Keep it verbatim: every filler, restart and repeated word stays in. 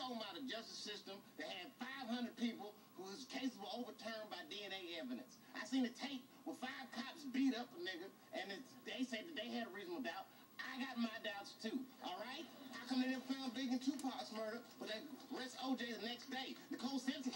talking about a justice system that had five hundred people whose cases were overturned by D N A evidence. I seen a tape where five cops beat up a nigga, and it's, they said that they had a reasonable doubt. I got my doubts too, all right? How come they never found Big and Tupac's murder, but they arrest O J the next day? Nicole Simpson